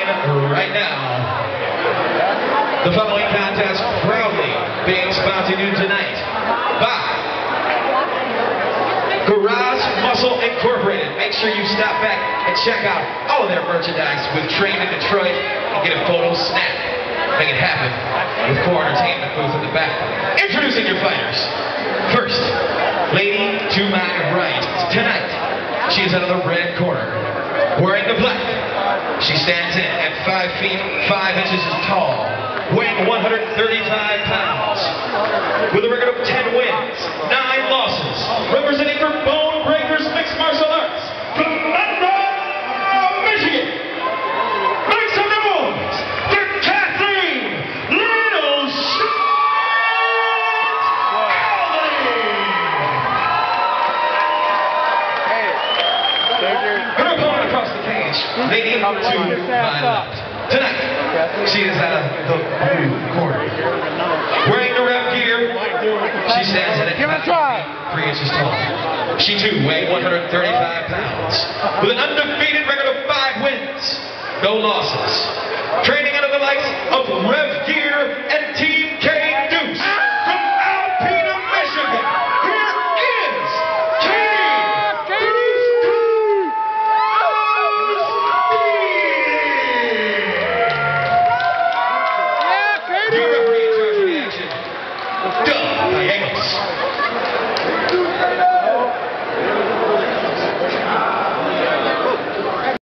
line right now. The following contest proudly being sponsored tonight by Garage Muscle Incorporated. Make sure you stop back and check out all of their merchandise with Train in Detroit and get a photo snap. Make it happen with Core Entertainment booth in the back. Introducing your fighters. First, lady to my right tonight. She is out of the red corner, wearing the black. She stands in at 5 feet 5 inches tall, weighing 135 pounds, with a record of 10 wins, 9 losses, representing for Bone Breakers Mixed Martial Arts from Monroe, Michigan. Make some noise for Kathleen Little Shot Albany. Her opponent across the cage, lady to my left. Tonight, she is out of the blue corner. Wearing the rep gear, she stands at 3 inches tall. She too weighs 135 pounds, with an undefeated record of 5 wins, no losses. Training under the likes of Rev Gear